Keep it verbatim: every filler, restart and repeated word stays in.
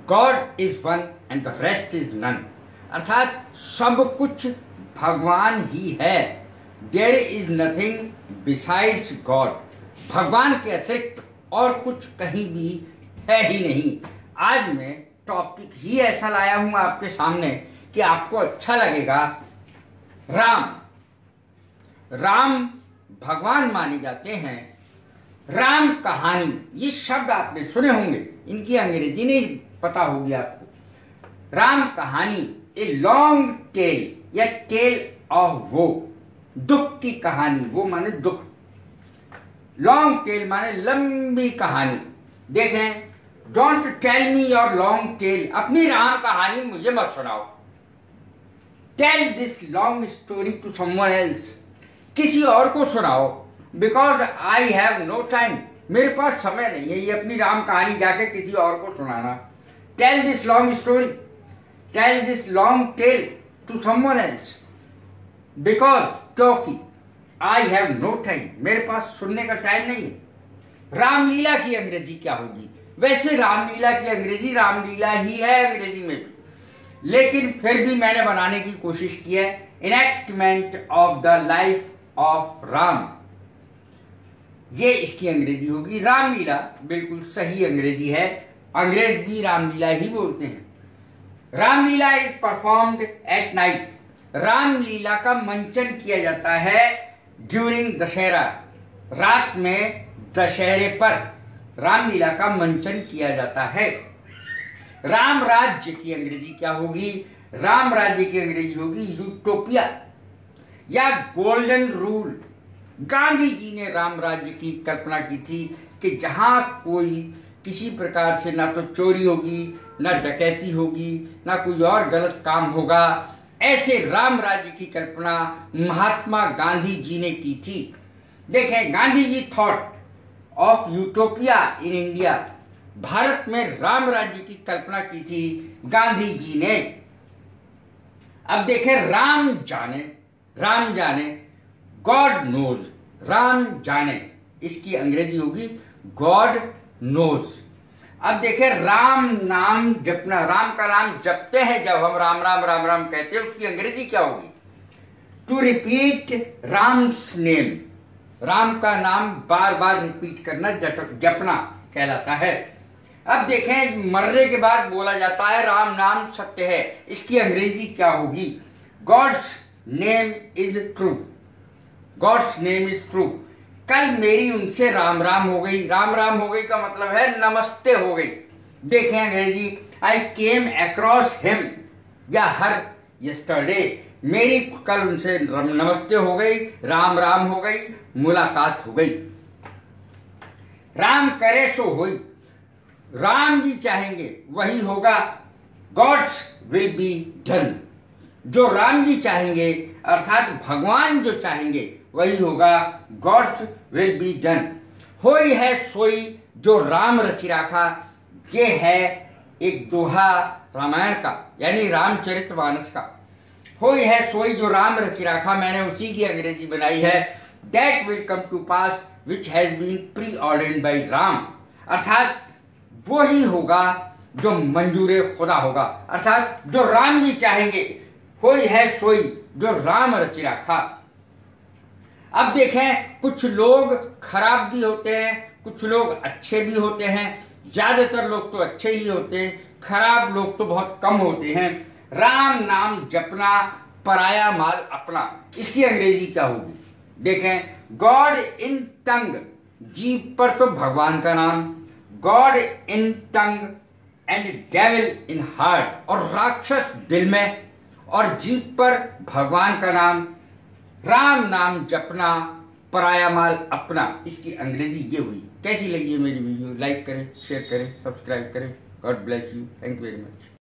God is one and the rest is none, अर्थात सब कुछ भगवान ही है। There is nothing besides God, भगवान के अतिरिक्त और कुछ कहीं भी है ही नहीं। आज मैं टॉपिक ही ऐसा लाया हूं आपके सामने कि आपको अच्छा लगेगा। राम राम भगवान माने जाते हैं। राम कहानी, ये शब्द आपने सुने होंगे, इनकी अंग्रेजी नहीं पता होगी आपको। राम कहानी ए लॉन्ग टेल या टेल ऑफ वो, दुख की कहानी, वो माने दुख, लॉन्ग टेल माने लंबी कहानी। देखें, don't tell me your long tale, अपनी राम कहानी मुझे मत सुनाओ। Tell this long story to someone else, किसी और को सुनाओ। Because I have no time, मेरे पास समय नहीं है ये अपनी राम कहानी जाके किसी और को सुनाना। Tell this long story, tell this long tale to someone else, because, क्योंकि आई हैव नो टाइम, मेरे पास सुनने का टाइम नहीं है। रामलीला की अंग्रेजी क्या होगी? वैसे रामलीला की अंग्रेजी रामलीला ही है अंग्रेजी में भी, लेकिन फिर भी मैंने बनाने की कोशिश की है enactment of the life of Ram, ये इसकी अंग्रेजी होगी। रामलीला बिल्कुल सही अंग्रेजी है, अंग्रेज भी रामलीला ही बोलते हैं। Ramlila is performed at night, Ramlila का मंचन किया जाता है ड्यूरिंग दशहरा, रात में दशहरे पर रामलीला का मंचन किया जाता है। राम राज्य की अंग्रेजी क्या होगी? राम राज्य की अंग्रेजी होगी यूटोपिया या गोल्डन रूल। गांधी जी ने राम राज्य की कल्पना की थी कि जहां कोई किसी प्रकार से ना तो चोरी होगी, ना डकैती होगी, ना कोई और गलत काम होगा, ऐसे राम राज्य की कल्पना महात्मा गांधी जी ने की थी। देखें, Gandhi ji thought of utopia in India, Bharat में राम राज्य की कल्पना की थी गांधी जी ने। अब देखें, राम जाने, राम जाने, गॉड नोज, राम जाने, इसकी अंग्रेजी होगी गॉड नोज। अब देखें, राम नाम जपना, राम का नाम जपते हैं जब हम राम राम राम राम कहते हैं, उसकी अंग्रेजी क्या होगी? To repeat Ram's name, Ram का नाम बार बार रिपीट करना जपना कहलाता है। अब देखें, मरने के बाद बोला जाता है राम नाम सत्य है, इसकी अंग्रेजी क्या होगी? God's name is true, God's name is true. कल मेरी उनसे राम राम हो गई, राम राम हो गई का मतलब है नमस्ते हो गई। देखें अंग्रेजी, आई केम अक्रॉस हिम या हर यस्टरडे, मेरी कल उनसे नमस्ते हो गई, राम राम हो गई, मुलाकात हो गई। राम करे सो होई, राम जी चाहेंगे वही होगा। गॉड्स विल बी डन, जो राम जी चाहेंगे अर्थात भगवान जो चाहेंगे वही होगा। God's will be done. होई है सोई जो राम रचि राखा, ये है एक दोहा रामायण का यानी रामचरितमानस का। होई है सोई जो राम रचि राखा, मैंने उसी की अंग्रेजी बनाई है। That will come to pass which has been preordained by Ram, अर्थात वो ही होगा जो मंजूर खुदा होगा, अर्थात जो राम जी चाहेंगे। होई है सोई जो राम रचि राखा। अब देखें, कुछ लोग खराब भी होते हैं, कुछ लोग अच्छे भी होते हैं, ज्यादातर लोग तो अच्छे ही होते हैं, खराब लोग तो बहुत कम होते हैं। राम नाम जपना पराया माल अपना, इसकी अंग्रेजी क्या होगी? देखें, गॉड इन टंग, जीभ पर तो भगवान का नाम, God in tongue and devil in heart, और राक्षस दिल में और जीभ पर भगवान का नाम। राम नाम जपना पराया माल अपना, इसकी अंग्रेजी ये हुई। कैसी लगी है मेरी वीडियो? लाइक करें, शेयर करें, सब्सक्राइब करें। God bless you, thank you very much.